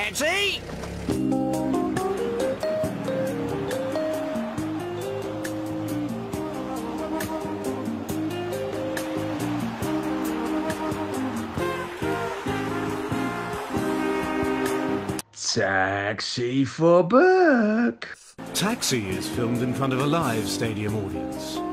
taxi! Taxi for Burke. Taxi is filmed in front of a live stadium audience.